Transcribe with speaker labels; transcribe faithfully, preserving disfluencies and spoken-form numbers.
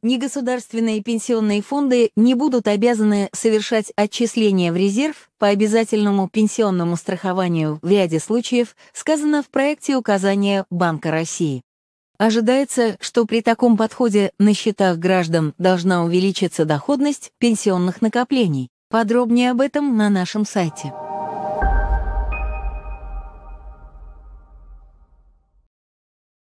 Speaker 1: Негосударственные пенсионные фонды не будут обязаны совершать отчисления в резерв по обязательному пенсионному страхованию в ряде случаев, сказано в проекте указания Банка России. Ожидается, что при таком подходе на счетах граждан должна увеличиться доходность пенсионных накоплений. Подробнее об этом на нашем сайте.